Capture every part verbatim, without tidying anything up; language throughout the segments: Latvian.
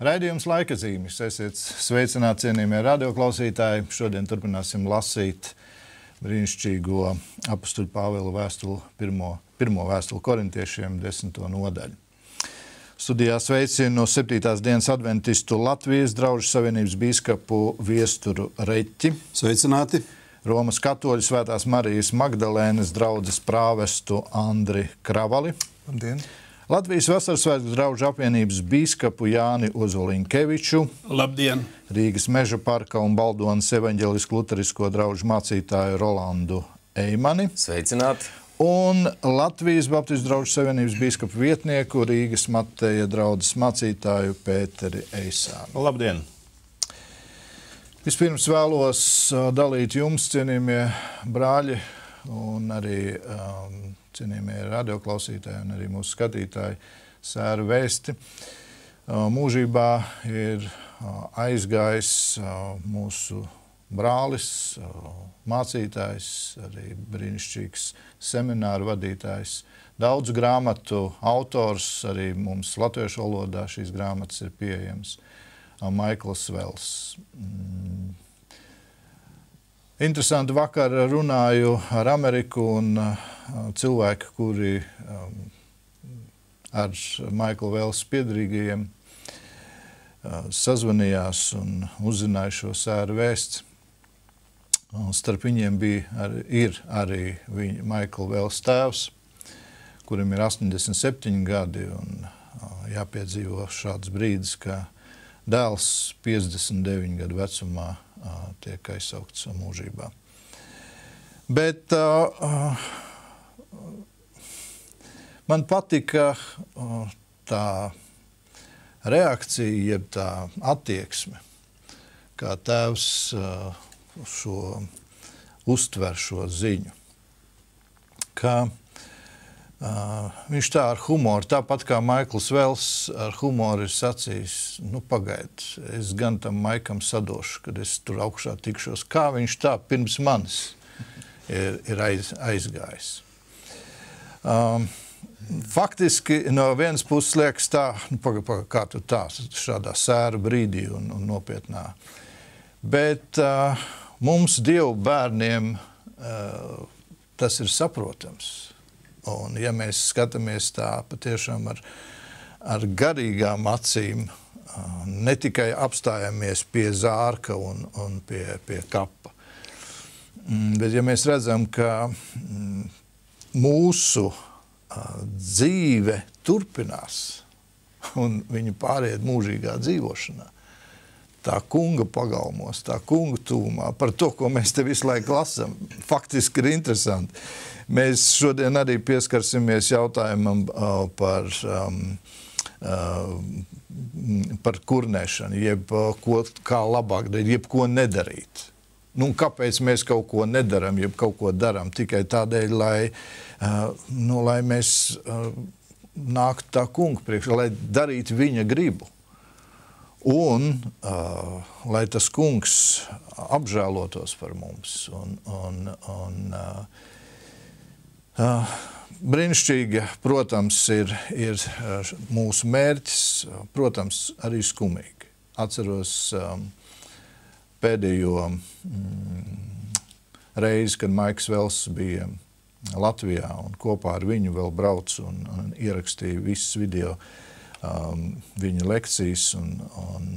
Raidījums Laika zīmes. Esiet sveicināti, cienījamie radioklausītāji. Šodien turpināsim lasīt brīnišķīgo apustuļa Pāvila vēstuli, pirmo, pirmo vēstuli korintiešiem, desmito nodaļu. Studijā sveicinu no septītās dienas adventistu Latvijas draugu savienības bīskapu Viesturu Reķi. Sveicināti. Romas katoļu Svētās Marijas Magdalēnas draudzes prāvestu Andri Kravali. Labdien. Latvijas Vasarsvētku draugu apvienības bīskapu Jāni Ozolinkeviču. Labdien! Rīgas Meža parka un Baldonas evaņģelisku luterisko draugu mācītāju Rolandu Eimani. Sveicināti! Un Latvijas Baptistu draugu savienības bīskapu vietnieku Rīgas Mateja draudzes mācītāju Pēteri Eisānu. Labdien! Vispirms vēlos dalīt jums, cienījamie brāļi, un arī um, cienījamie radioklausītāji un arī mūsu skatītāji sēru vēsti. Uh, mūžībā ir uh, aizgājis uh, mūsu brālis, uh, mācītājs, arī brīnišķīgs semināru vadītājs, daudzu grāmatu autors, arī mums latviešu valodā šīs grāmatas ir pieejams. Maikls Vels. Mm. Interesanti, vakar runāju ar Ameriku un uh, cilvēki, kuri um, ar Maiklu Velsu piederīgajiem uh, sazvanījās un uzzināja šo sēru vēsts. Un starp viņiem bija ar, ir arī viņa Maikla Velsa tēvs, kurim ir astoņdesmit septiņi gadi un uh, jāpiedzīvo šāds brīdis, ka dēls piecdesmit deviņu gadu vecumā uh, tiek aizsaukts mūžībā. Bet uh, man patika uh, tā reakcija, jeb tā attieksme, kā tēvs uh, šo uztver šo ziņu. Ka Uh, viņš tā ar humoru, tāpat kā Maikls Vels ar humoru ir sacījis, nu pagaid, es gan tam Maikam sadošu, kad es tur augšā tikšos, kā viņš tā pirms manis ir, ir aiz, aizgājis. Um, faktiski no vienas puses liekas tā, nu pagaid, pagaid, kā tu tā, šādā sēra brīdī un, un nopietnā. Bet uh, mums Dievu bērniem uh, tas ir saprotams. Un, ja mēs skatāmies tā patiešām ar, ar garīgām acīm, ne tikai apstājamies pie zārka un, un pie, pie kapa, bet ja mēs redzam, ka mūsu dzīve turpinās un viņa pāriet mūžīgā dzīvošanā, tā kunga pagalmos, tā kunga tūmā, par to, ko mēs te visu laiku lasam, faktiski ir interesanti. Mēs šodien arī pieskarsimies jautājumam uh, par, um, uh, par kurnēšanu, jeb uh, ko, kā labāk darīt, jeb ko nedarīt. Nu, kāpēc mēs kaut ko nedaram, jeb kaut ko daram? Tikai tādēļ, lai, uh, nu, lai mēs uh, nāktu tā kunga priekšā, lai darītu viņa gribu. Un uh, lai tas kungs apžēlotos par mums. Un, un, un, uh, Uh, brīnišķīgi, protams, ir, ir mūsu mērķis, protams, arī skumīgi. Atceros um, pēdējo mm, reizi, kad Maiks Vels bija Latvijā un kopā ar viņu vēl brauc un, un ierakstīja visas video um, viņa lekcijas un, un,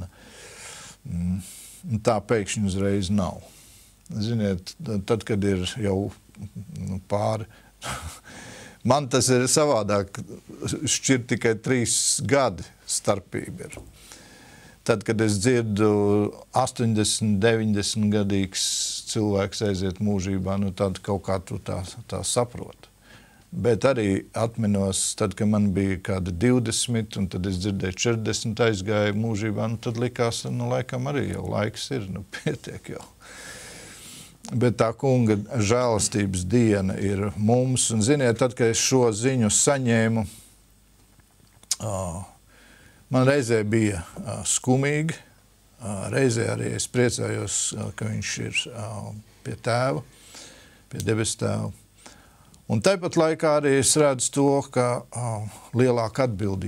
un tā pēkšņi uzreiz nav. Ziniet, tad, kad ir jau nu, pāri, man tas ir savādāk, šķirt tikai trīs gadi starpība ir. Tad, kad es dzirdu astoņdesmit, deviņdesmit gadīgs cilvēks aiziet mūžībā, nu tad kaut kā tu tā, tā saproti. Bet arī atminos, tad, kad man bija kāda divdesmit, un tad es dzirdēju četrdesmit aizgāju mūžībā, nu tad likās, nu laikam arī jau laiks ir, nu pietiek jau. Bet tā kunga žēlastības diena ir mums. Un, ziniet, tad, kad es šo ziņu saņēmu, uh, man reizē bija uh, skumīgi, uh, reizē arī es priecājos, uh, ka viņš ir uh, pie tēva, pie debes tēva. Un tāpat laikā arī es redzu to, ka uh, lielāka atbildība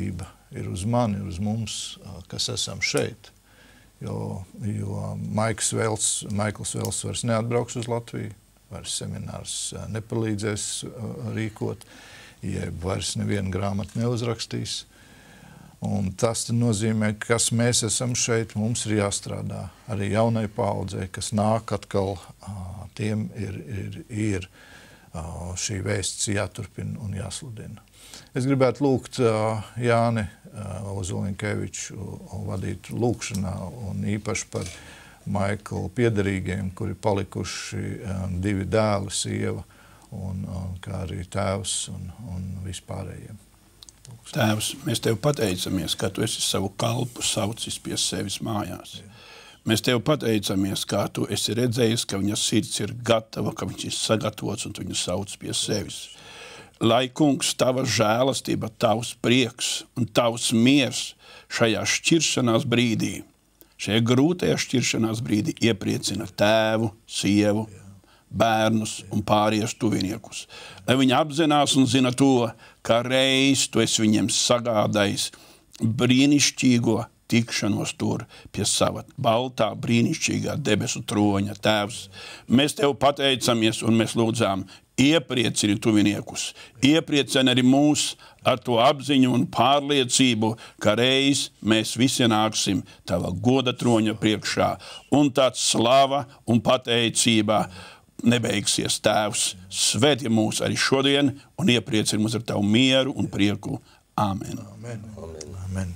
ir uz mani, ir uz mums, kas esam šeit. Jo, jo Maiks Vels, Maikls Vels vairs neatbrauks uz Latviju, vairs seminārs nepalīdzēs rīkot, jeb vairs nevienu grāmatu neuzrakstīs. Un tas nozīmē, ka kas mēs esam šeit, mums ir jāstrādā arī jaunai paaudzei, kas nāk atkal, tiem ir, ir, ir šī vēsts jāturpina un jāsludina. Es gribētu lūgt Jāni Ozolinkeviču vadīt lūkšanā un īpaši par Maiklu piederīgiem, kuri palikuši divi dēli, sieva, un, un kā arī tēvs un, un vispārējiem. Tēvs, mēs Tev pateicamies, ka Tu esi savu kalpu saucis pie sevis mājās. Mēs Tev pateicamies, kā Tu esi redzējis, ka viņa sirds ir gatava, ka viņš ir sagatavots un Tu viņu sauc pie sevis. Lai, kungs, Tava žēlastība, Tavs prieks un Tavs miers šajā šķiršanās brīdī, šajā grūtajā šķiršanās brīdī iepriecina tēvu, sievu, bērnus un pārējos tuviniekus. Lai viņi apzinās un zina to, ka reiz Tu esi viņiem sagādājis brīnišķīgo tikšanos tur pie sava baltā, brīnišķīgā debesu troņa. Tēvs, mēs Tev pateicamies un mēs lūdzām, iepriecini tuviniekus, iepriecini arī mūs ar to apziņu un pārliecību, ka reiz mēs visi nāksim Tava goda troņa priekšā, un tāds slava un pateicība nebeigsies. Tēvs, svētī mūs arī šodien un iepriecini mūs ar Tavu mieru un prieku. Āmen. Amen. Amen. Amen.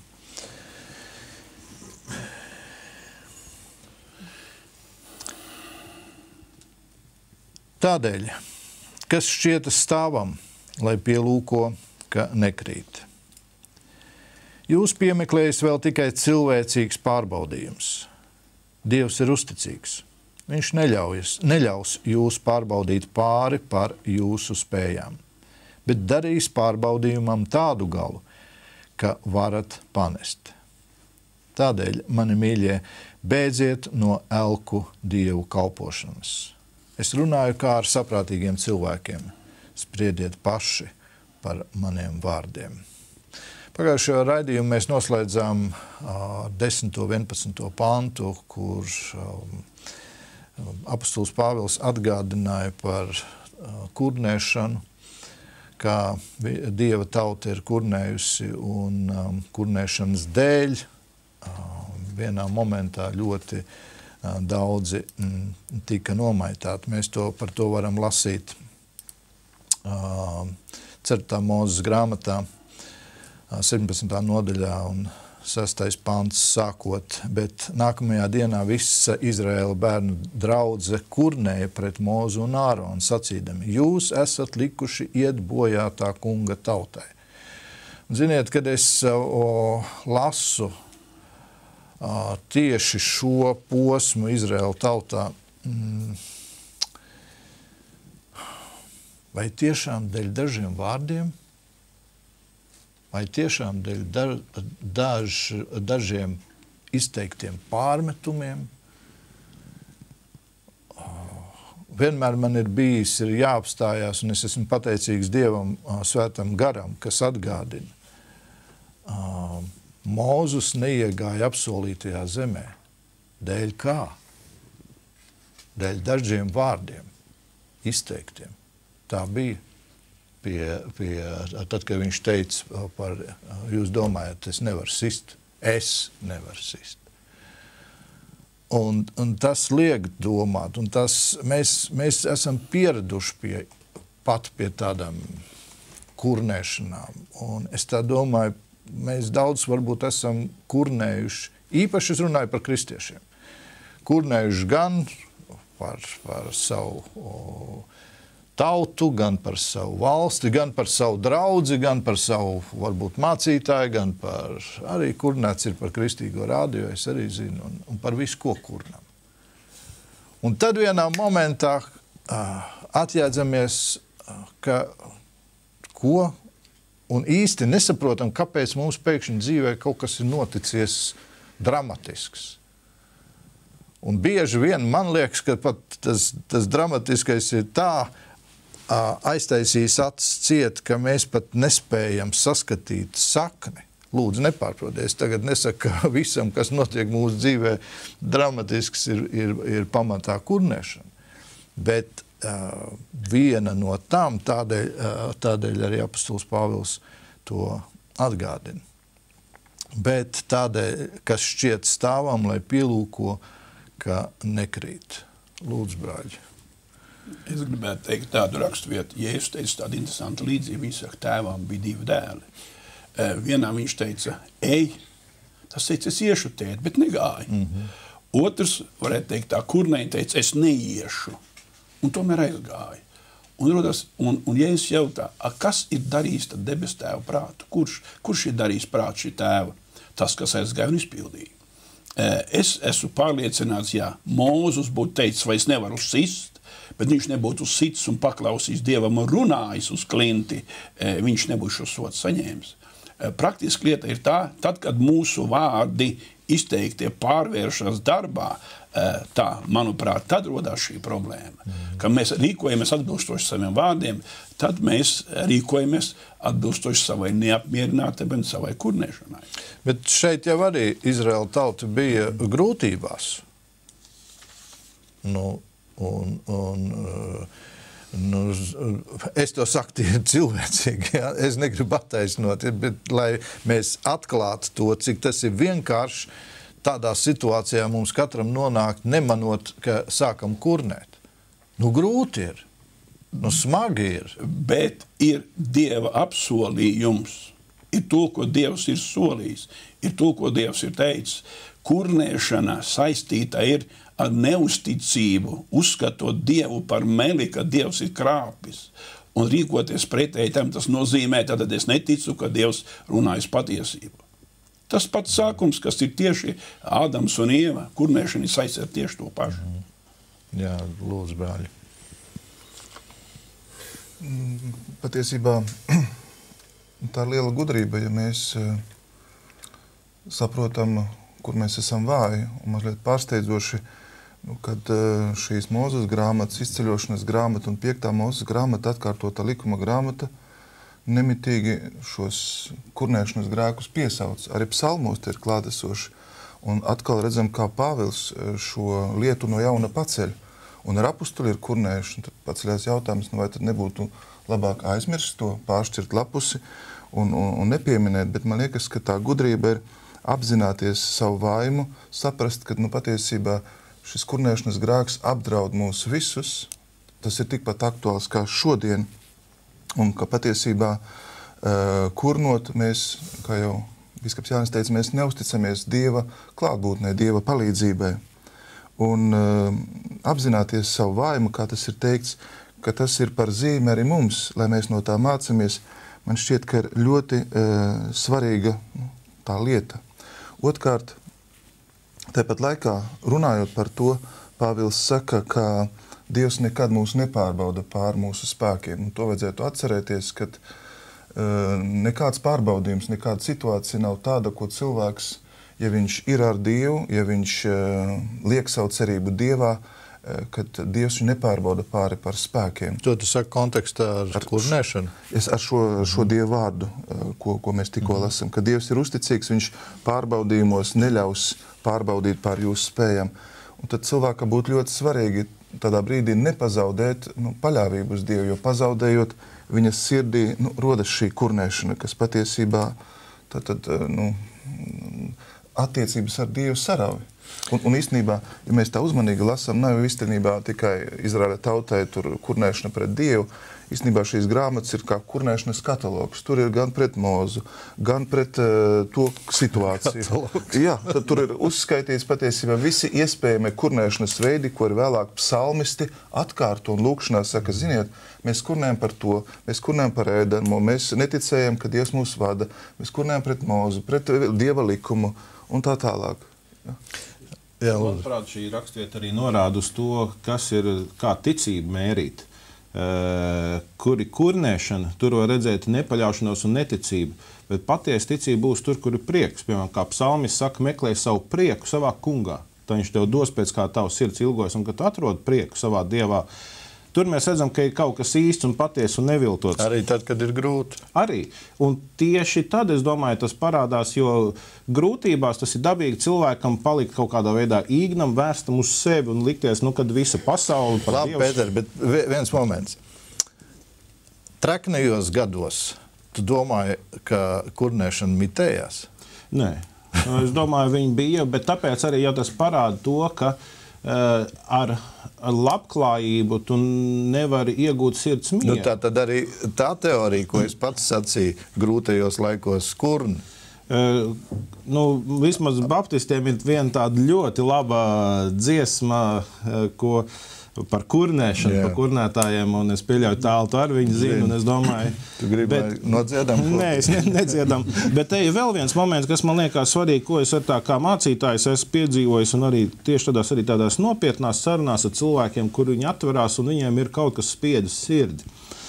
Tādēļ, kas šķietas stāvam, lai pielūko, ka nekrīt. Jūs piemeklējat vēl tikai cilvēcīgs pārbaudījums. Dievs ir uzticīgs. Viņš neļaujas, neļaus jūs pārbaudīt pāri par jūsu spējām, bet darīs pārbaudījumam tādu galu, ka varat panest. Tādēļ, mani mīļie, bēdziet no elku dievu kalpošanas. Es runāju kā ar saprātīgiem cilvēkiem. Spriediet paši par maniem vārdiem. Pagājušajā raidījumā mēs noslēdzām uh, desmito vienpadsmito pantu, kur um, apostols Pāvils atgādināja par uh, kurnēšanu, kā Dieva tauta ir kurnējusi un um, kurnēšanas dēļ uh, vienā momentā ļoti daudzi tika nomaitāti. Mēs to, par to varam lasīt uh, ceturtā Mūzes grāmatā, uh, septiņpadsmitā nodaļā un sestais pants sākot, bet nākamajā dienā visa Izraēla bērnu draudze kurnēja pret Mūzu un Āronu, sacīdami, jūs esat likuši iet bojā tā kunga tautai. Un ziniet, kad es uh, lasu Uh, tieši šo posmu Izraēla tautā, mm, vai tiešām dēļ dažiem vārdiem, vai tiešām dēļ da, daž, dažiem izteiktiem pārmetumiem, uh, vienmēr man ir bijis, ir jāapstājās, un es esmu pateicīgs Dievam, uh, svētam garam, kas atgādina. Uh, Mūzus neiegāja apsolītajā zemē. Dēļ kā? Dēļ dažiem vārdiem, izteiktiem. Tā bija. Pie, pie, tad, kad viņš teica par, jūs domājat, es nevaru sist, es nevaru sist. Un, un tas liek domāt, un tas, mēs, mēs esam pieraduši pie, pat pie tādām kurnēšanām. Un es tā domāju, mēs daudz varbūt esam kurnējuši, īpaši es runāju par kristiešiem, kurnējuši gan par, par savu o, tautu, gan par savu valsti, gan par savu draudzi, gan par savu, varbūt, mācītāju, gan par, arī kurnēts ir par kristīgo rādio, es arī zinu, un, un par visu, ko kurnam. Un tad vienā momentā uh, atjēdzamies, uh, ka ko un īsti nesaprotam, kāpēc mums pēkšņi dzīvē kaut kas ir noticies dramatisks. Un bieži vien man liekas, ka pat tas, tas dramatiskais ir tā aiztaisījis acis ciet, ka mēs pat nespējam saskatīt sakni, lūdzu nepārproties. Tagad nesaku, ka visam, kas notiek mūsu dzīvē, dramatisks ir, ir, ir pamatā kurnēšana. Bet uh, viena no tām, tādēļ, uh, tādēļ arī apostols Pāvils to atgādina. Bet tādēļ, kas šķiet stāvam, lai pielūko, ka nekrīt. Lūdzu, brāļi. Es gribētu teikt tādu raksturvietu. Jēzus teica tādu interesantu līdzību. Viņš saka, tēvam bija divi dēli. Uh, vienā viņš teica, ej, tas teica, es iešu tēt, bet negāju. Mm-hmm. Otrs, varētu teikt tā, kurnei teica, es neiešu. Un tomēr aizgāja. Un, rodas, un, un Jēzus jautā, a, kas ir darījis tad debes tēva prātu? Kurš, kurš ir darījis prātu šī tēva? Tas, kas aizgāja un izpildīja. Es esmu pārliecināts, jā, Mūzus būtu teicis, vai es nevaru sist, bet viņš nebūtu sits un paklausījis Dievam un runājis uz klinti, viņš nebūtu šo sodu saņēmis. Praktiski lieta ir tā, tad, kad mūsu vārdi izteiktie pārvēršas darbā, tā, manuprāt, tad rodās šī problēma. Mm. Kad mēs rīkojamies atbilstoši saviem vārdiem, tad mēs rīkojamies atbilstoši savai neapmierinātībai un savai kurnēšanai. Bet šeit jau arī Izraēla tauta bija grūtībās. Nu, un, un, nu, es to saku tie cilvēcīgi, ja? Es negribu attaisnot, bet lai mēs atklātu to, cik tas ir vienkārši, tādā situācijā mums katram nonākt, nemanot, ka sākam kurnēt. Nu, grūti ir. Nu, smagi ir. Bet ir Dieva apsolījums. Ir to, ko Dievs ir solījis. Ir to, ko Dievs ir teicis. Kurnēšana saistīta ir ar neusticību, uzskatot Dievu par meli, ka Dievs ir krāpis. Un rīkoties pretēji tam, tas nozīmē, tad es neticu, ka Dievs runājas patiesību. Tas pats sākums, kas ir tieši Ādams un Ieva, kurnēšana ir saistīta ar tieši to pašu. Jā, lūdzu, brāļi. Patiesībā tā ir liela gudrība, ja mēs saprotam, kur mēs esam vāji, un mazliet pārsteidzoši, kad šīs Mūzes grāmatas, izceļošanas grāmata un piektā Mūzes grāmata, atkārtota likuma grāmata, nemitīgi šos kurnēšanas grēkus piesauc. Arī psalmos tie ir klātesoši. Un atkal redzam, kā Pāvils šo lietu no jauna paceļ. Un ar apustuli ir kurnēšana. Tad paceļās jautājums, nu vai tad nebūtu labāk aizmirst to, pāršķirt lapusi un, un, un nepieminēt. Bet man liekas, ka tā gudrība ir apzināties savu vaimu, saprast, ka nu, patiesībā šis kurnēšanas grēks apdraud mūs visus. Tas ir tikpat aktuāls kā šodien. Un ka patiesībā uh, kurnot mēs, kā jau biskaps Jānis teica, mēs neusticamies Dieva klātbūtnē, Dieva palīdzībai. Un uh, apzināties savu vājumu, kā tas ir teikts, ka tas ir par zīmi arī mums, lai mēs no tā mācamies, man šķiet, ka ir ļoti uh, svarīga tā lieta. Otkārt, tāpat laikā runājot par to, Pāvils saka, ka Dievs nekad mūs nepārbauda pār mūsu spēkiem. Un to vajadzētu atcerēties, ka uh, nekāds pārbaudījums, nekāda situācija nav tāda, ko cilvēks, ja viņš ir ar Dievu, ja viņš uh, liek savu cerību Dievā, uh, kad Dievs viņu nepārbauda pāri par spēkiem. To tu saki kontekstā ar, ar kurnēšanu? Es ar šo, šo Dievu vārdu, uh, ko, ko mēs tikko mm. lasam, ka Dievs ir uzticīgs, viņš pārbaudījumos neļaus pārbaudīt pār jūsu spējām. Un tad cilvēkam būtu ļoti svarīgi tādā brīdī nepazaudēt nu, paļāvību uz Dievu, jo pazaudējot viņas sirdī nu, rodas šī kurnēšana, kas patiesībā tad, tad, nu, attiecības ar Dievu sarauj. Un, un īstenībā, ja mēs tā uzmanīgi lasām, nav īstenībā tikai Izraēla tautai tur kurnēšana pret Dievu. Īstenībā šīs grāmatas ir kā kurnēšanas katalogs. Tur ir gan pret Mūzu, gan pret uh, to situāciju. Katalogs. Jā, tad tur ir uzskaitīts patiesībā visi iespējami kurnēšanas veidi, ko ir vēlāk psalmisti atkārto un lūkšanā saka, ziniet, mēs kurnējam par to, mēs kurnējam par ēdamu, mēs neticējam, ka Dievs mūs vada, mēs kurnējam pret Mūzu, pret Dieva likumu un tā tālāk. Ja. Jā, manuprāt, šī rakstvieta arī norāda uz to, kas ir, kā ticība mērīt. Uh, kuri kurnēšana, tur var redzēt nepaļaušanos un neticību, bet patiesa ticība būs tur, kur ir prieks. Piemēram, kā psalmis saka, meklē savu prieku savā kungā. Tā viņš tev dos pēc kā tavs sirds ilgojas, un kad tu atrod prieku savā Dievā, Tur mēs redzam, ka ir kaut kas īsts un patiesa un neviltots. Arī tad, kad ir grūti. Arī. Un tieši tad, es domāju, tas parādās, jo grūtībās tas ir dabīgi cilvēkam palikt kaut kādā veidā īgnam, vērstam uz sevi un likties, nu, kad visa pasaule par Labi, Pēter, bet viens moments. Treknajos gados tu domāji, ka kurnēšana mitējās? Nē. Es domāju, viņi bija, bet tāpēc arī jau tas parāda to, ka uh, ar ar labklājību tu nevari iegūt sirds mieru. Nu, tā tad arī tā teorija, ko es pats sacīju, grūtajos laikos kurni. Uh, nu, vismaz baptistiem ir viena tāda ļoti laba dziesma, uh, ko par kurnēšanu, Jā. par kurnētājiem, un es pieļauju tālu, tu arī viņu zini, un es domāju... Tu gribi bet, nodziedam? Nē, es ne, nedziedam. Bet te ir vēl viens moments, kas man liekas svarīgi, ko es ar tā kā mācītājs esmu piedzīvojis, un arī tieši tādās, arī tādās nopietnās sarunās ar cilvēkiem, kur viņi atverās, un viņiem ir kaut kas spiedis sirdi.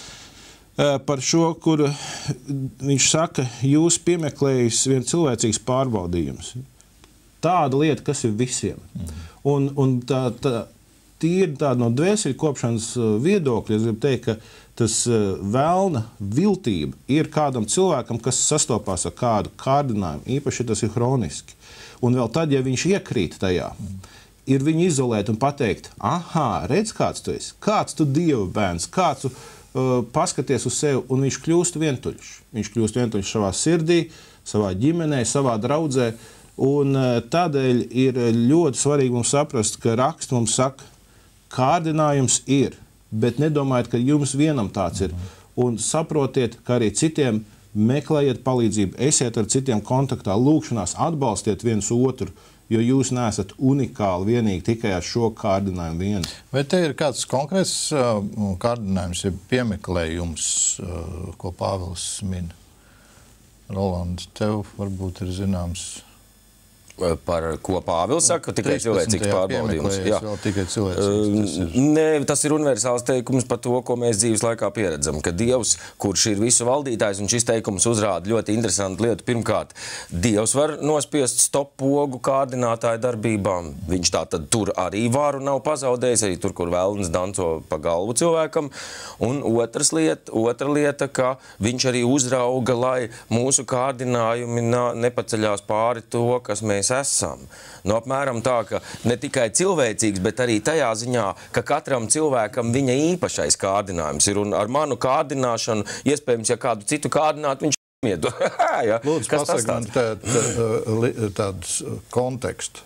Par šo, kur viņš saka, jūs piemeklējis vien cilvēcīgs pārbaudījums. Tāda lieta, kas ir visiem. Un, un tā... tā tīri tāda no dvēseli kopšanas viedokļa, es gribu teikt, ka tas velna viltība ir kādam cilvēkam, kas sastopās ar kādu kārdinājumu, īpaši tas ir hroniski. Un vēl tad, ja viņš iekrīt tajā, ir viņu izolēt un pateikt, aha, redz, kāds tu esi, kāds tu Dieva bērns, kāds tu uh, paskaties uz sevi, un viņš kļūst vientuļš. Viņš kļūst vientuļš savā sirdī, savā ģimenē, savā draudzē, un uh, tādēļ ir ļoti svarīgi mums saprast, ka raksts mums saka, kārdinājums ir, bet nedomājiet, ka jums vienam tāds ir. Un saprotiet, ka arī citiem meklējiet palīdzību, esiet ar citiem kontaktā, lūkšanās, atbalstiet viens otru, jo jūs neesat unikāli vienīgi tikai ar šo kārdinājumu vienu. Vai te ir kāds konkrēts uh, kārdinājums, ja piemeklējums, uh, ko Pāvils min? Roland, tev varbūt ir zināms... Par ko Pāvils saka, tikai cilvēcīgs pārbaudījums. Jā. Tikai cilvēcīgs, tas ir. Nē, tas ir universāls teikums par to, ko mēs dzīves laikā pieredzam, ka Dievs, kurš ir visu valdītājs, un šis teikums uzrāda ļoti interesantu lietu. Pirmkārt, Dievs var nospiest stop pogu kārdinātāju darbībām. Viņš tā tad tur arī varu nav pazaudējis, arī tur, kur velns danco pa galvu cilvēkam. Un otras lieta, otra lieta, ka viņš arī uzrauga, lai mūsu kārdinājumi nepaceļās pāri to, kas mēs esam. Nu, apmēram tā, ka ne tikai cilvēcīgs, bet arī tajā ziņā, ka katram cilvēkam viņa īpašais kārdinājums ir. Un ar manu kārdināšanu, iespējams, ja kādu citu kārdinātu, viņš miedu. ja? Lūdzu, pasaka man tā, tā, tādus kontekstu.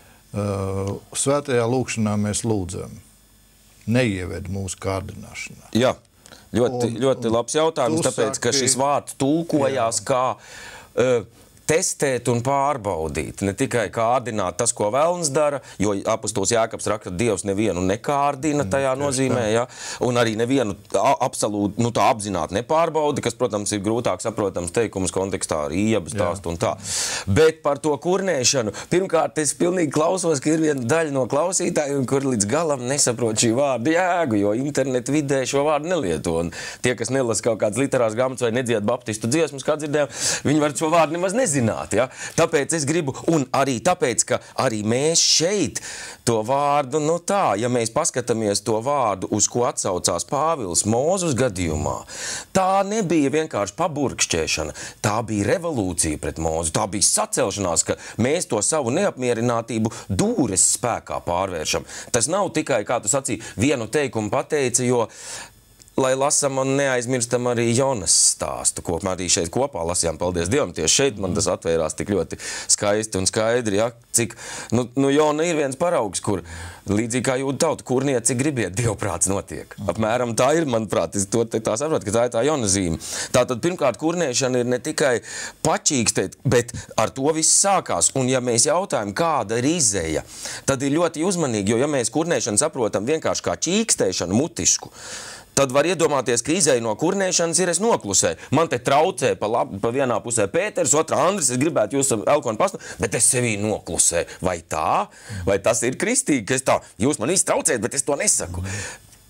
Svētajā lūkšanā mēs lūdzam. Neieved mūsu kārdināšanā. Jā, ļoti, un, ļoti labs jautājums, tāpēc, saki, ka šis vārds tulkojās jā. kā... Uh, testēt un pārbaudīt, ne tikai kārdināt tas, ko velns dara, jo apostols Jākabs raksta, Dievs nevienu nekārdina tajā nozīmē, ja? Un arī nevienu absolūti, nu tā apzināti nepārbauda, kas, protams, ir grūtāk saprotams teikums kontekstā ar Ījaba stāstu un tā. Bet par to kurnēšanu, pirmkārt, es pilnīgi klausos, ka ir viena daļa no klausītājiem, kur līdz galam nesaprot šī vārda jēgu, jo internetu vidē šo vārdu nelieto. Un tie, kas nelasa kaut kādas literārās grāmatas vai nedzied baptistu dziesmas, kā dzirdējām, viņi var šo vārdu nemaz nezināt. Ja? Tāpēc es gribu, un arī tāpēc, ka arī mēs šeit to vārdu, nu tā, ja mēs paskatāmies to vārdu, uz ko atsaucās Pāvils Mūzes gadījumā, tā nebija vienkārši paburkšķēšana, tā bija revolūcija pret Mūzu, tā bija sacelšanās, ka mēs to savu neapmierinātību dūres spēkā pārvēršam. Tas nav tikai, kā tu sacīji, vienu teikumu pateica, jo lai lasam un neaizmirstam arī Jonas stāstu, ko arī šeit kopā lasījām, paldies Dievam, tieši šeit man tas atvērās tik ļoti skaisti un skaidri, ja, cik, nu, nu Jona ir viens paraugs, kur līdzīgi kā jūda tauta, kurniet, cik gribiet, dievprāts notiek. Apmēram tā ir, manuprāt, es to tā saprotu, ka tā ir tā Jona zīme. Tātad, pirmkārt, kurnēšana ir ne tikai pačīkstēt, bet ar to viss sākās, un ja mēs jautājam, kāda ir izeja, tad ir ļoti uzmanīgi, jo ja mēs kurnēšanu saprotam vienkārši kā čīkstēšanu mutisku, tad var iedomāties, ka izēja no kurnēšanas ir es noklusēju. Man te traucē pa, lab, pa vienā pusē Pēters, otrā Andris, es gribētu jūs elkonu pastu, bet es sevī noklusēju. Vai tā? Vai tas ir kristīgi, ka es tā, jūs man iztraucējat, bet es to nesaku?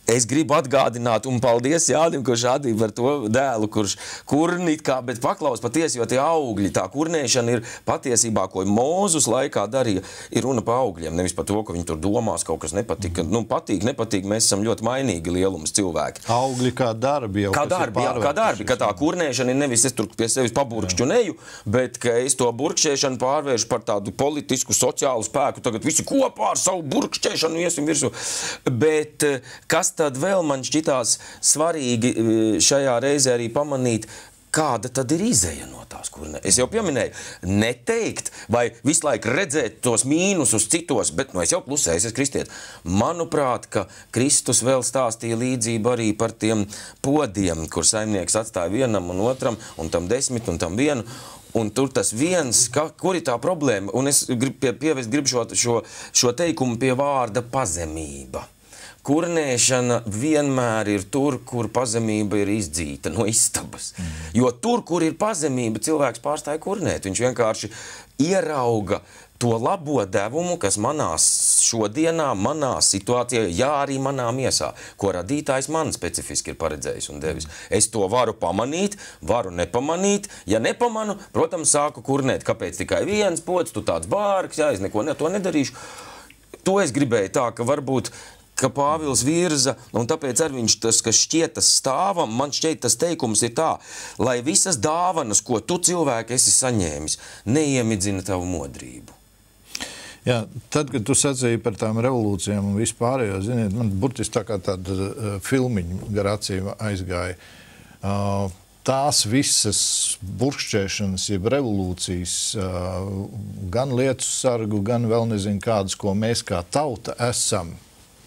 es gribu atgādināt, un paldies Jānim, kurš atdīja par to dēlu, kurš kurnīt kā, bet paklaus patiesi, jo tie augļi, tā kurnēšana ir patiesībā, ko Mūzus laikā darīja, ir runa pa augļiem, nevis par to, ka viņi tur domās, kaut kas nepatika. Nu, patīk, nepatīk, mēs esam ļoti mainīgi lielums cilvēki. Augļi kā darbi jau. Kā darbi, jā, kā darbi, ka tā kurnēšana ir nevis es tur pie sevis paburkšķu neju, bet ka es to burkšķēšanu pārvēršu par tādu politisku, sociālu spēku, tagad visi kopā ar savu burkšķēšanu iesim virsū. Bet kas tad vēl man šķitās svarīgi šajā reizē arī pamanīt, kāda tad ir izeja no tās kurnē. Es jau pieminēju, neteikt vai visu laiku redzēt tos mīnusus citos, bet nu, es jau plusēju, es esmu kristietis. Manuprāt, ka Kristus vēl stāstīja līdzību arī par tiem podiem, kur saimnieks atstāja vienam un otram, un tam desmit un tam vienu. Un tur tas viens, ka, kur ir tā problēma, un es grib, pie, pievest gribu šo, šo, šo teikumu pie vārda pazemība. Kurnēšana vienmēr ir tur, kur pazemība ir izdzīta no istabas. Mm. Jo tur, kur ir pazemība, cilvēks pārstāja kurnēt. Viņš vienkārši ierauga to labo devumu, kas manā šodienā, manā situācijā, jā, arī manā miesā, ko radītājs man specifiski ir paredzējis un devis. Es to varu pamanīt, varu nepamanīt. Ja nepamanu, protams, sāku kurnēt. Kāpēc tikai viens pods, tu tāds bārgs, jā, es neko ne, to nedarīšu. To es gribēju tā, ka varbūt ka Pāvils virza, un tāpēc arī viņš tas, kas šķietas stāvam, man šķiet tas teikums ir tā, lai visas dāvanas, ko tu cilvēki esi saņēmis, neiemidzina tavu modrību. Jā, tad, kad tu sacīji par tām revolūcijām un vispārējo, ziniet, man burtiski tā kā tāda uh, filmiņa gar acīm aizgāja. Uh, tās visas burkšķēšanas, jeb revolūcijas, uh, gan lietu sargu, gan vēl nezinu kādas, ko mēs kā tauta esam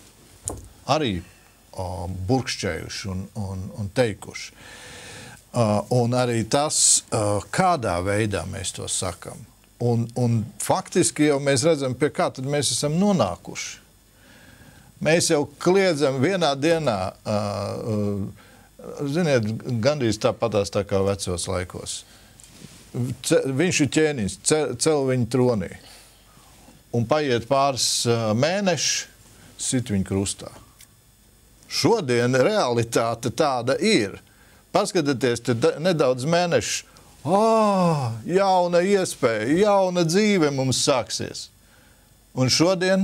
arī uh, burkšķējuši un, un, un teikuši. Uh, un arī tas, uh, kādā veidā mēs to sakam. Un, un faktiski jau mēs redzam, pie kā tad mēs esam nonākuši. Mēs jau kliedzam vienā dienā, uh, uh, ziniet, gandrīz tāpatās tā kā vecos laikos. Ce, viņš ir ķēniņš, ce, cel viņu tronī. Un paiet pāris uh, mēneši, sit viņu krustā. Šodien realitāte tāda ir. Paskatieties, te nedaudz mēneši. Oh, jauna iespēja, jauna dzīve mums sāksies. Un šodien?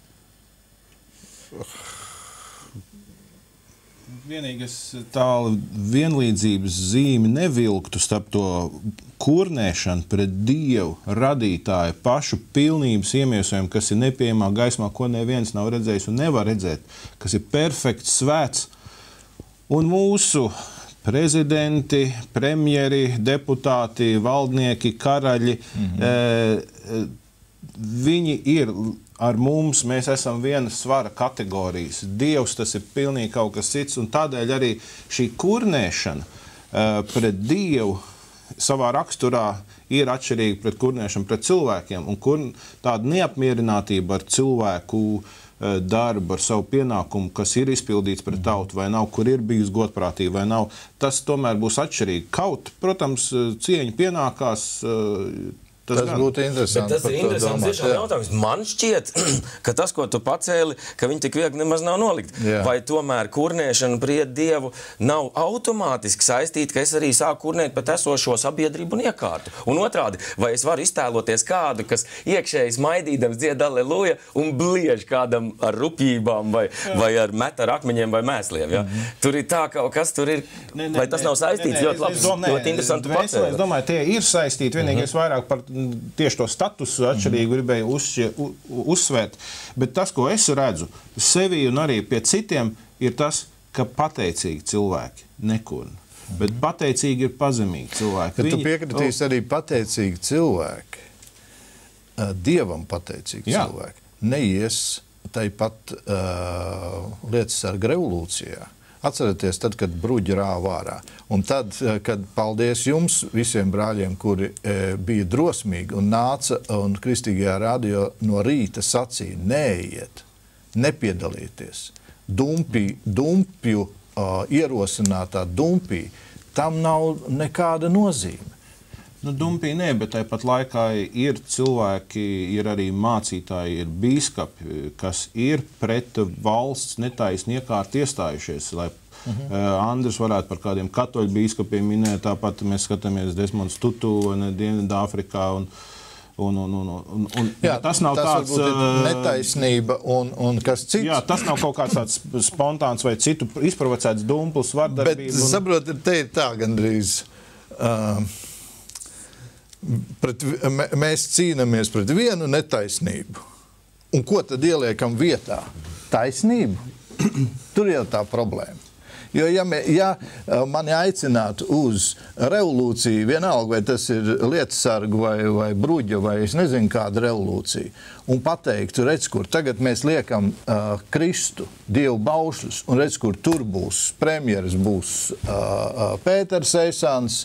Vienīgais tālu vienlīdzības zīmi nevilktu starp to kurnēšanu pret Dievu radītāju pašu pilnības iemiesojumu, kas ir nepieejamā gaismā, ko neviens nav redzējis un nevar redzēt, kas ir perfekts, svēts. Un mūsu prezidenti, premjeri, deputāti, valdnieki, karaļi, mm-hmm. e, viņi ir ar mums, mēs esam viena svara kategorijas. Dievs tas ir pilnīgi kaut kas cits, un tādēļ arī šī kurnēšana uh, pret Dievu savā raksturā ir atšķirīga pret kurnēšanu pret cilvēkiem, un kur, tāda neapmierinātība ar cilvēku uh, darbu, ar savu pienākumu, kas ir izpildīts pret tautu, vai nav, kur ir bijusi godprātība, vai nav, tas tomēr būs atšķirīgi. Kaut, protams, cieņa pienākās uh, Tas, tas būtu interesanti. Bet tas ir interesants tiešām jautājums. Man šķiet, ka tas, ko tu pacēli, ka viņi tik viegli nemaz nav nolikt. Jā. Vai tomēr kurnēšana pret Dievu nav automātiski saistīta, ka es arī sāku kurnēt pat esošo sabiedrību un iekārtu. Un otrādi, vai es varu iztēloties kādu, kas iekšēji smaidīdams dzied aleluja un bliež kādam ar rupjībām vai, vai ar met ar akmeņiem vai mēsliem. Ja? Mm-hmm. Tur ir tā kaut kas, tur ir, ne, ne, vai tas nav saistīts? Ne, ne, ļoti labs, ļoti interesanti pacēli. Es domāju, tie ir saistīti, vienīgais mm-hmm. vairāk par tieši to statusu atšķirīgu gribēju uzšķie, u, uzsvērt. Bet tas, ko es redzu sevi un arī pie citiem, ir tas, ka pateicīgi cilvēki nekurna. Bet pateicīgi ir pazemīgi cilvēki. Kad Viņi, tu piekritīs oh, arī pateicīgi cilvēki, Dievam pateicīgi Jā. cilvēki, neies tāpat uh, lietas ar revolūcijā. Atcerieties, tad, kad bruģi rāva ārā. Un tad, kad paldies jums, visiem brāļiem, kuri e, bija drosmīgi un nāca un kristīgajā radio no rīta sacīja, neiet, nepiedalieties. Dumpi, dumpju uh, ierosinātā dumpī, tam nav nekāda nozīme. Nu, dumpī nē, bet tāpat laikā ir cilvēki, ir arī mācītāji, ir bīskapi, kas ir pret valsts netaisnu iekārtu iestājušies, lai uh-huh. uh, Andris varētu par kādiem katoļu bīskapiem minēt, tāpat mēs skatāmies Desmonds Tutu, ne, Dienvidāfrikā un Un, un, un, un, un, jā, tas nav tas tāds netaisnība un, un kas cits. Jā, tas nav kaut kāds tāds spontāns vai citu izprovocēts dumplis, vardarbība. Bet, un... saprot, te ir tā gandrīz. Uh, pret, m- mēs cīnāmies pret vienu netaisnību. Un ko tad ieliekam vietā? Taisnību? Tur jau tā problēma. Jo, ja, mē, ja mani aicinātu uz revolūciju, vienalga, vai tas ir lietasargu vai, vai bruģa, vai es nezinu kāda revolūcija, un pateiktu, redz, kur tagad mēs liekam uh, Kristu, Dievu baušļus, un redz, kur tur būs, premjeras būs uh, uh, Pēters Eisāns,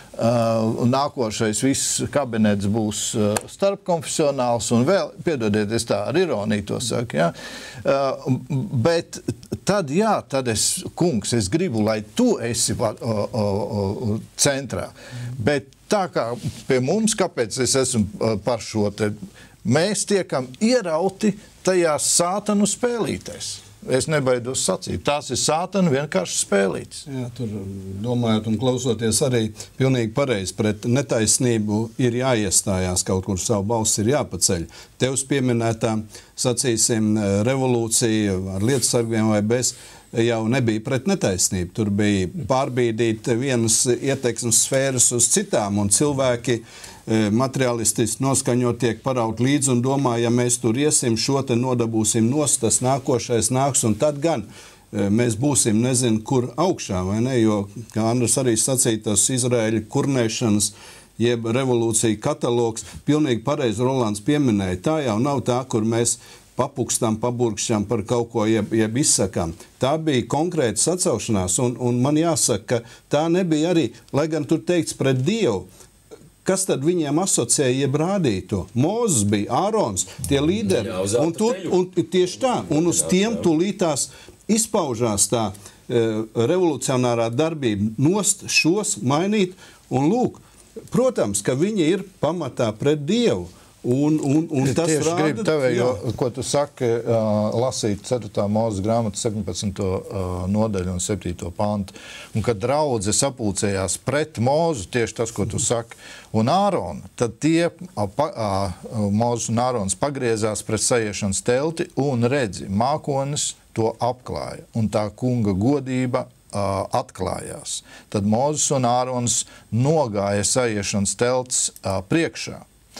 uh, un nākošais viss kabinets būs uh, starpkonfesionāls, un vēl, piedodiet, es tā ar ironiju to saku, ja? uh, bet tad, jā, tad es, kungs, es gribu, lai tu esi o, o, o, centrā. Bet tā kā pie mums, kāpēc es esmu par šo te, mēs tiekam ierauti tajās sātanu spēlītēs. Es nebaidos sacīt. Tās ir sātanu vienkārši spēlītas. Jā, tur domājot un klausoties arī pilnīgi pareizi. Pret netaisnību ir jāiestājās kaut kur, savu balsi ir jāpaceļ. Tevs pieminētā, sacīsim, revolūcija ar lietasargiem vai bez jau nebija pret netaisnību. Tur bija pārbīdīt vienas ieteiksmes sfēras uz citām, un cilvēki materialistiski noskaņot tiek paraut līdzi un domā, ja mēs tur iesim, šo te nodabūsim nost, tas nākošais nāks, un tad gan mēs būsim nezinu, kur augšā, vai ne? Jo, kā Andris arī sacīja, tas Izraēļa kurnēšanas, jeb revolūcija katalogs, pilnīgi pareizi Rolands pieminēja. Tā jau nav tā, kur mēs papukstam, paburkšķam par kaut ko, jeb, jeb izsakām. Tā bija konkrēta sacaušanās, un, un man jāsaka, ka tā nebija arī, lai gan tur teikts pret Dievu, kas tad viņiem asociēja, jeb rādīja to? Mūzes bija, Ārons, tie līderi, un, tu, un tieši tā, un uz tiem tūlītās izpaužās tā e, revolucionārā darbība, nost šos mainīt, un lūk, protams, ka viņi ir pamatā pret Dievu. Un, un, un tas tieši rāda, gribu tev, jo, ko tu saki, uh, lasīt ceturtā Mūzes grāmatu septiņpadsmito Uh, nodaļu un septīto pantu. Un kad draudze sapulcējās pret Mūzu, tieši tas, ko tu saki, un Āronu, tad tie uh, pa, uh, Mūzes un Ārons pagriezās pret sajiešanas telti un redzi, mākonis to apklāja. Un tā kunga godība uh, atklājās. Tad Mūzes un Ārons nogāja sajiešanas telts uh, priekšā.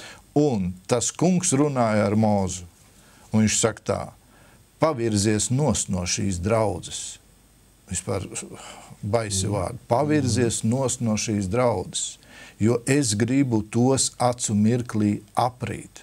Un tas kungs runāja ar Mūzu, un viņš saka tā, pavirzies nost no šīs draudzes. Vispār baisi vārdi. Pavirzies nost no šīs draudzes, jo es gribu tos acu mirklī aprīt.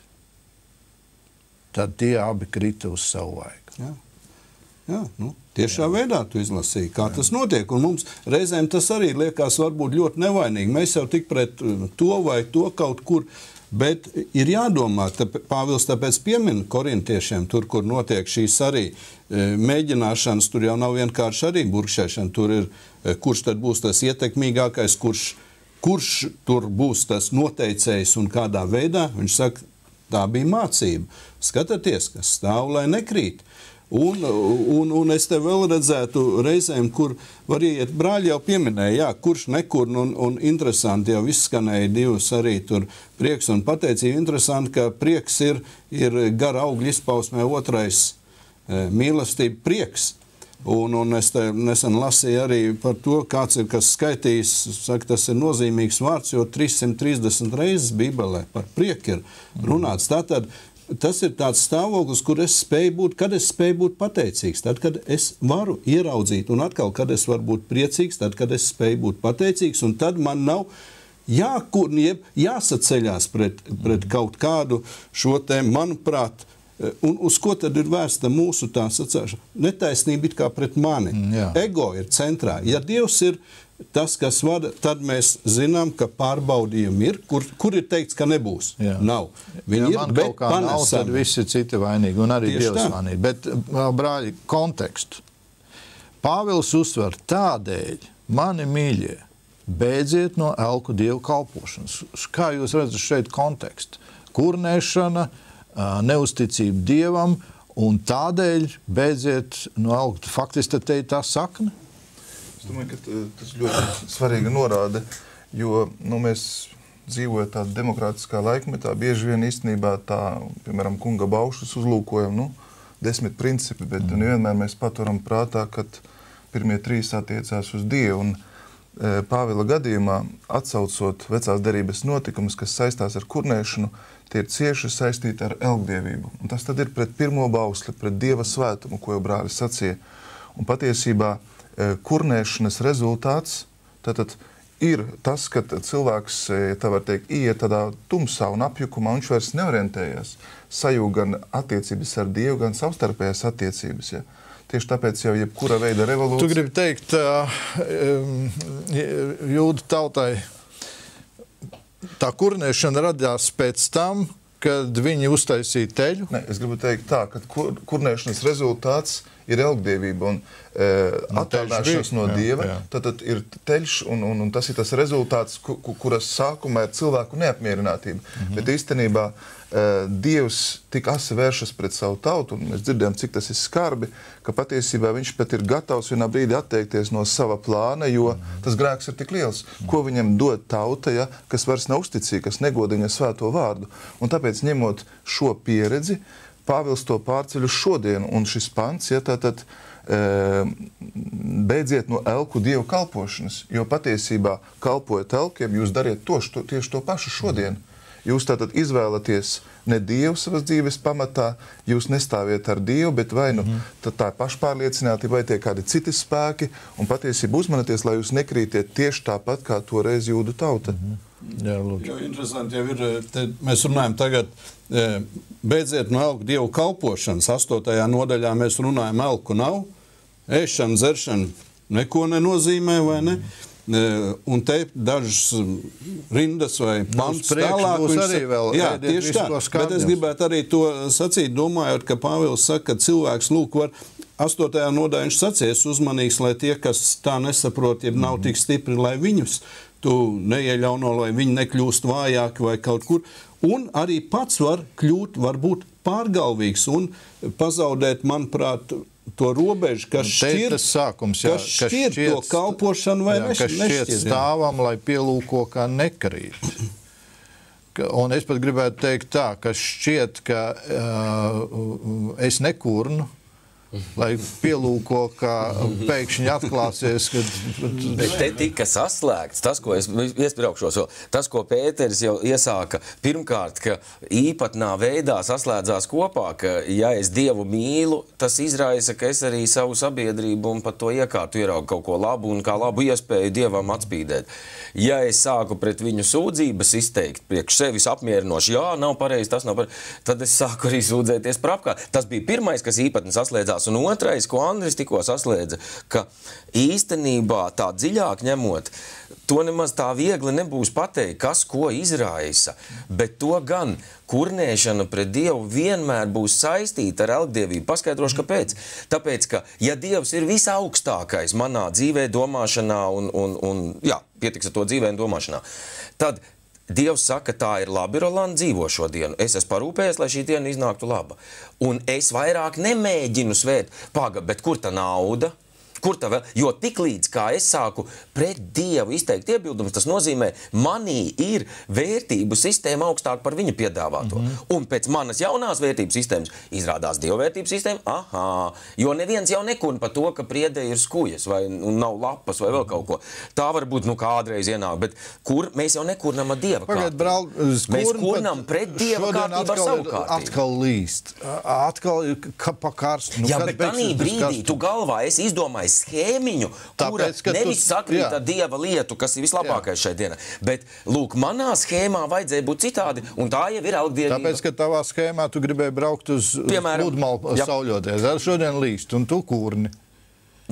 Tad tie abi krita uz savu vaigu. Jā. Jā, nu, tiešā Jā. veidā tu izlasīji, kā Jā. tas notiek. Un mums reizēm tas arī liekas varbūt ļoti nevainīgi. Mēs jau tik pret to vai to kaut kur. Bet ir jādomā, tāp, Pāvils tāpēc piemina korintiešiem, tur, kur notiek šīs arī e, mēģināšanas, tur jau nav vienkārši arī burkšēšana, tur ir, e, kurš tad būs tas ietekmīgākais, kurš, kurš tur būs tas noteicējs un kādā veidā. Viņš saka, tā bija mācība. Skatieties, kas stāv, lai nekrīt. Un, un, un es te vēl redzētu reizēm, kur var iet, brāļi jau pieminēja, jā, kurš nekur, un, un interesanti jau izskanēja divas arī tur prieks un pateicība. Interesanti, ka prieks ir, ir gara augļa izpausmē, otrais e, mīlestība prieks. Un, un es te nesen lasīju arī par to, kāds ir, kas skaitījis, saka, tas ir nozīmīgs vārds, jo trīs simt trīsdesmit reizes Bībelē par prieku ir runāts. Tātad, tas ir tāds stāvoklis, kur es spēju būt, kad es spēju būt pateicīgs, tad, kad es varu ieraudzīt, un atkal, kad es varu būt priecīgs, tad, kad es spēju būt pateicīgs, un tad man nav jākur, jeb jāsaceļās pret, pret kaut kādu šo te, manuprāt, un uz ko tad ir vērsta mūsu tā sacēšana? Netaisnība it kā pret mani. Jā. Ego ir centrā. Ja Dievs ir tas, kas vada, tad mēs zinām, ka pārbaudījumi ir, kur, kur ir teikts, ka nebūs. Jā. Nav. Viņi ja ir, bet panesam. Nav, tad visi citi vainīgi, un arī Tieši Dievs tā. vainīgi. Bet, brāļi, kontekstu. Pāvils uzsver tādēļ, mani mīļie, beidziet no elku dievu kalpošanas. Kā jūs redzat šeit kontekstu? Kurnēšana, neusticība dievam, un tādēļ beidziet no elku. Faktiski te ir tā sakne? Es domāju, ka tas ļoti svarīga norāde, jo nu, mēs dzīvojam tādā demokrātiskā laikmetā, bieži vien īstenībā tā, piemēram, kunga Baušas uzlūkojam, nu, desmit principi, bet mm. nevienmēr mēs paturam prātā, ka pirmie trīs attiecās uz Dievu. Un e, Pāvila gadījumā, atsaucot vecās derības notikumus, kas saistās ar kurnēšanu, tie ir cieši saistīti ar elgdievību. Un tas tad ir pret pirmo bausli, pret Dieva svētumu, ko jau brāļi sacīja. Un patiesībā e, kurnēšanas rezultāts tātad ir tas, ka cilvēks, tā var teikt, iet tādā tumsā un apjukumā, un viņš vairs neorientējas. Sajūg gan attiecības ar Dievu, gan savstarpējās attiecības. Ja. Tieši tāpēc jau jebkura veida revolūcija... Tu gribi teikt, uh, jūdu tautai, tā kurnēšana radās pēc tam, kad viņi uztaisīja teļu? Ne, es gribu teikt tā, ka kur, kurnēšanas rezultāts ir elgdievība un e, no attālināšanās no jā, Dieva, jā. tad, tad ir teļš un, un, un tas ir tas rezultāts, ku, kuras sākumā ir cilvēku neapmierinātība. Mm-hmm. Bet īstenībā e, Dievs tik asi vēršas pret savu tautu, un mēs dzirdējam, cik tas ir skarbi, ka patiesībā viņš pat ir gatavs vienā brīdī atteikties no sava plāna, jo mm-hmm. tas grēks ir tik liels. Mm-hmm. Ko viņam dod tauta, ja, kas vairs nav uzticīga, kas negoda viņa svēto vārdu. Un tāpēc, ņemot šo pieredzi, Pāvils to pārceļ uz šodienu, un šis pants, ja, tātad e, beidziet no elku dievu kalpošanas, jo patiesībā kalpojot elkiem, jūs dariet to, što, tieši to pašu šodien. Jūs tātad izvēlaties ne Dievu savas dzīves pamatā, jūs nestāviet ar Dievu, bet vai nu mm. tā ir pašpārliecinātība, vai tie kādi citi spēki, un patiesībā uzmanieties, lai jūs nekrītiet tieši tāpat, kā toreiz jūdu tauta. Mm. Jā, lūdzu. Jo interesanti jau ir, te, mēs runājam tagad, beidziet no elku dievu kalpošanas, astotajā nodaļā mēs runājam, elku nav, ēšana, zeršana neko nenozīmē, vai ne? Mm. Un te dažas rindas vai pants tālāk. Arī vēl jā, tieši tā, bet es gribētu arī to sacīt, domājot, ka Pāvils saka, ka cilvēks lūk var, astotajā nodaļā viņš sacies uzmanīgs, lai tie, kas tā nesaprot, ja nav tik stipri, lai viņus tu neieļauno, lai viņi nekļūst vājāki vai kaut kur. Un arī pats var kļūt, varbūt pārgalvīgs un pazaudēt, manuprāt, to robežu, kas šķiet, sākums, jā, kas šķiet to kalpošanu vai jā, kas šķiet stāvam, lai pielūko kā nekrīt. Un es pat gribētu teikt tā, ka šķiet, ka uh, es nekurnu, lai pielūko, kā pēkšņi atklāsies, kad... Bet te tika saslēgts tas, ko es iespraukšos vēl, tas, ko Pēteris jau iesāka, pirmkārt, ka īpatnā veidā saslēdzās kopā, ka ja es Dievu mīlu, tas izraisa, ka es arī savu sabiedrību un pat to iekārtu ieraugu kaut ko labu un kā labu iespēju Dievam atspīdēt. Ja es sāku pret viņu sūdzības izteikt, priekš sevis apmierinoši, jā, nav pareizi, tas nav pareizi, tad es sāku arī sūdzēties par apkārt. Tas bija pirmais, kas īpatni saslēdzās. Un otrais, ko Andris tikko saslēdza, ka īstenībā tā dziļāk ņemot, to nemaz tā viegli nebūs pateikt, kas ko izraisa, bet to gan kurnēšana pret Dievu vienmēr būs saistīta ar elgdievību. Paskaidrošu, kāpēc. Tāpēc, ka ja Dievs ir visaugstākais manā dzīvē domāšanā un, un, un jā, pietiks ar to dzīvē un domāšanā, tad Dievs saka, tā ir labi, Rolanda, dzīvo šo dienu. Es esmu parūpējies, lai šī diena iznāktu laba. Un es vairāk nemēģinu svērt, paga, bet kur tā nauda? Kur tā vēl? Jo tik līdz, kā es sāku pret Dievu izteikt iebildumus, tas nozīmē, manī ir vērtību sistēma augstāk par viņa piedāvāto. Mm-hmm. Un pēc manas jaunās vērtības sistēmas izrādās Dieva vērtības sistēma, ahā, jo neviens jau nekurn par to, ka priedē ir skujas vai nav lapas vai vēl kaut ko. Tā varbūt, nu, kādreiz ienāk, bet kur mēs jau nekurnam ar Dieva Pagad, kārtību. Brau, mēs kurnam pret Dieva kārtību ar savu kārtību. Atkal līst. Atkal ka, pa karstu. Nu, jā, bet tanī brīdī tu galvā esi izdomājis schēmiņu, kura Tāpēc, nevis tu, sakrīt ar Dieva lietu, kas ir vislabākais šai dienā. Bet, lūk, manā schēmā vajadzēja būt citādi, un tā jau ir elgdievība. Tāpēc, ka tavā schēmā tu gribēji braukt uz Piemēram, pludmalu sauļoties. Ar šodien līst, un tu kurni. Jā, bet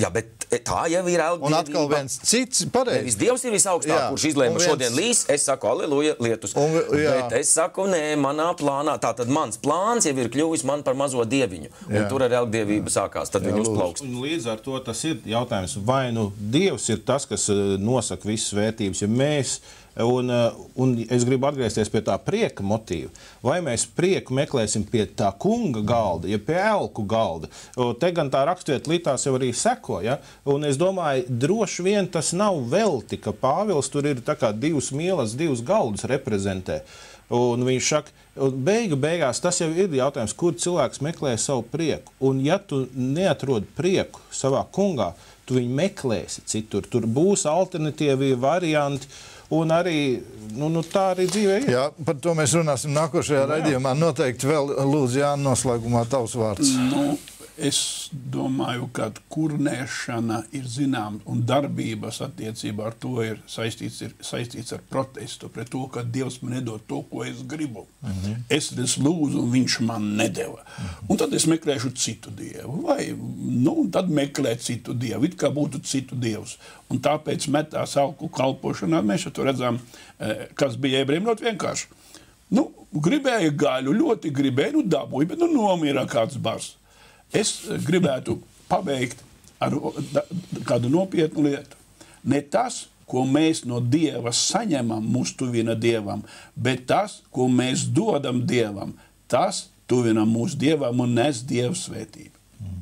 Tā jau ir elgdievība. Un atkal viens cits pareizi. Nevis Dievs ir visaugstāk, kurš izlēma viens... šodien līs, es saku, aleluja, lietus. Un, bet es saku, nē, manā plānā. Tātad mans plāns jau ir kļuvis man par mazo dieviņu. Un jā. Tur ar elgdievību sākās, tad jā, viņi uzplaukst. Un līdz ar to tas ir jautājums, vai nu Dievs ir tas, kas nosaka visas vērtības, ja mēs... Un, un es gribu atgriezties pie tā prieka motīva. Vai mēs prieku meklēsim pie tā kunga galda, ja pie elku galda? Te gan tā rakstvieta lītās jau arī seko, ja? Un es domāju, droši vien tas nav velti, ka Pāvils tur ir tā kā divas mielas, divas galdus reprezentē. Un viņš saka, beigu beigās tas jau ir jautājums, kur cilvēks meklē savu prieku. Un ja tu neatrod prieku savā kungā, tu viņu meklēsi citur. Tur būs alternatīvi varianti. Un arī, nu, nu tā arī dzīvē ir. Jā, par to mēs runāsim nākošajā raidījumā. Noteikti vēl, lūdzu, Jāni, noslēgumā tavs vārds. Nu, es domāju, ka kurnēšana ir zinām un darbības attiecībā ar to ir saistīts, ir saistīts ar protestu pret to, ka Dievs man nedod to, ko es gribu. Mhm. Es es lūdzu, un viņš man nedeva. Mhm. Un tad es meklēšu citu dievu. Vai, nu, tad meklē citu dievu, it kā būtu citu dievs. Un tāpēc metās alku kalpošanā. Mēs jau to redzam, kas bija ebrejiem ļoti vienkārši. Nu, gribēja gaļu, ļoti gribēja, nu dabūja, bet nu nomira kāds bars. Es gribētu pabeigt ar kādu nopietnu lietu. Ne tas, ko mēs no Dieva saņemam, mūs tuvina Dievam, bet tas, ko mēs dodam Dievam, tas tuvina mūsu Dievam un nes Dieva svētību.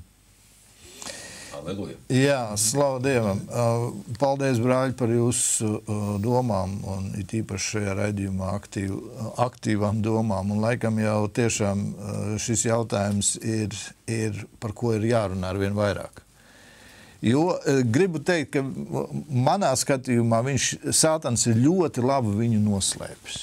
Aleluja. Jā, slavu Dievam. Paldies, brāļi, par jūsu domām un it īpaši šajā raidījumā aktīv, aktīvām domām. Un laikam jau tiešām šis jautājums ir, ir par ko ir jārunā ar vien vairāk. Jo gribu teikt, ka manā skatījumā viņš, Sātans, ir ļoti labi viņu noslēpis.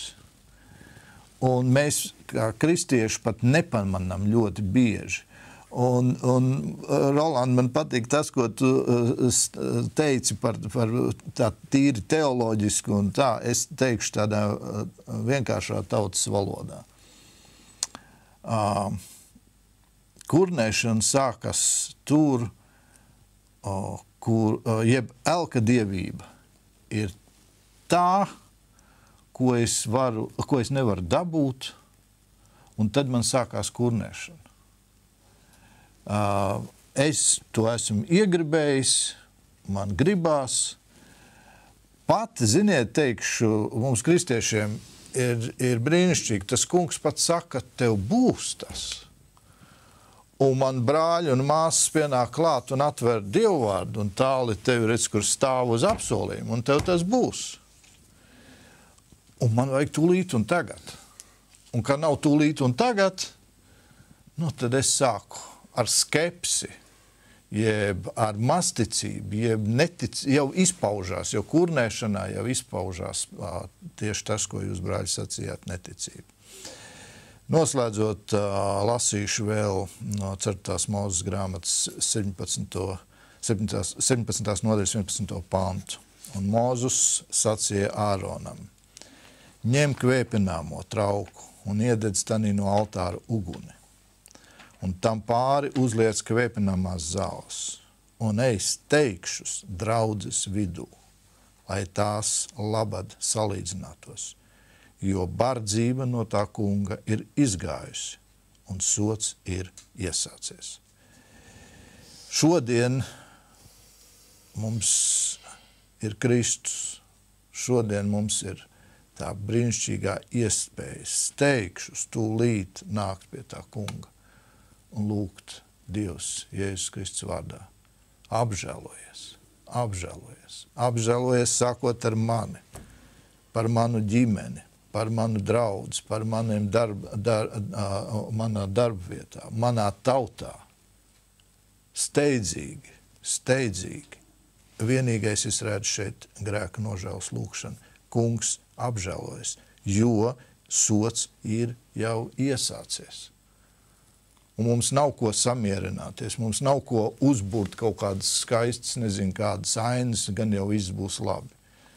Un mēs, kā kristieši, pat nepamanām ļoti bieži. Un, un Roland, man patīk tas, ko tu teici par, par tā tīri teoloģisku un tā, es teikšu tādā vienkāršā tautas valodā. Uh, kurnēšana sākas tur, uh, kur, uh, jeb elka dievība ir tā, ko es, varu, ko es nevaru dabūt, un tad man sākās kurnēšana. Uh, es to esmu iegribējis, man gribās. Pat, ziniet, teikšu, mums kristiešiem ir, ir brīnišķīgi. Tas kungs pats saka, tev būs tas. Un man brāļi un māsas pienāk klāt un atver dievvārdu, un tāli tevi redz, kur stāv uz apsolījumu, un tev tas būs. Un man vajag tūlīt un tagad. Un kā nav tūlīt un tagad, nu tad es sāku ar skepsi, jeb ar masticību, jeb netic, jau izpaužās, jau kurnēšanā jau izpaužās tieši tas, ko jūs, brāļi, sacījāt, neticība. Noslēdzot, lasīšu vēl no ceturtās Mūzes grāmatas septiņpadsmitās nodaļas vienpadsmito pantu. Un Mūzes sacīja Āronam, ņem kvēpināmo trauku un iededz tanī no altāra uguni. Un tam pāri uzliec kvēpināmās zāles, un es teikšus draudzes vidū, lai tās labad salīdzinātos, jo bardzība no tā kunga ir izgājusi, un sots ir iesācies. Šodien mums ir Kristus, šodien mums ir tā brīnišķīgā iespēja steigšus tūlīt nākt pie tā kunga un lūgt Dievs Jēzus Kristus vārdā. Apžēlojies, apžēlojies, apžēlojies sākot ar mani, par manu ģimeni, par manu draudzi, par maniem darba, dar, manā darba vietā, manā tautā. Steidzīgi, steidzīgi. Vienīgais es redzu šeit grēka nožēlas lūgšanu. Kungs apžēlojas, jo sots ir jau iesācies. Un mums nav ko samierināties, mums nav ko uzburt kaut kādas skaistas, nezinu, kādas ainas, gan jau viss būs labi.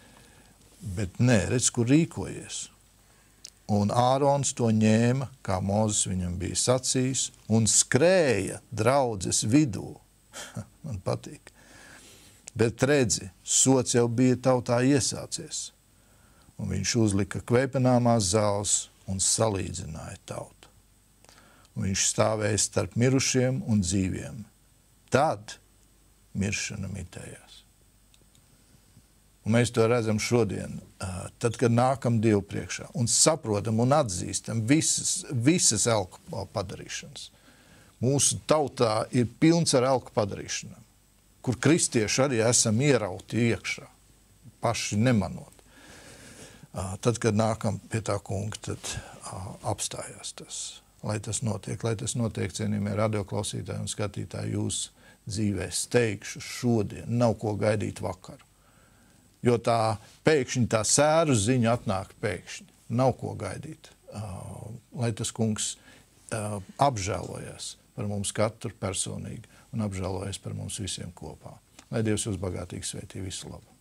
Bet nē, redz, kur rīkojies. Un Ārons to ņēma, kā Mūzes viņam bija sacījis, un skrēja draudzes vidū. Man patīk. Bet redzi, sots jau bija tautā iesācies. Un viņš uzlika kveipināmās zāles un salīdzināja tautu. Un viņš stāvēja starp mirušiem un dzīviem. Tad miršana mitējās. Un mēs to redzam šodien, tad, kad nākam Dievu priekšā un saprotam un atzīstam visas, visas elku padarīšanas. Mūsu tautā ir pilns ar elku padarīšanām, kur kristieši arī esam ierauti iekšā, paši nemanot. Tad, kad nākam pie tā kunga, tad apstājās tas. Lai tas notiek, lai tas notiek, cienījamie radioklausītāji un skatītāji, jūs dzīvē steigšu šodien, nav ko gaidīt vakaru. Jo tā pēkšņi, tā sēru ziņa atnāk pēkšņi. Nav ko gaidīt. Lai tas kungs apžēlojas par mums katru personīgi un apžēlojas par mums visiem kopā. Lai Dievs jūs bagātīgi svētī, visu labu.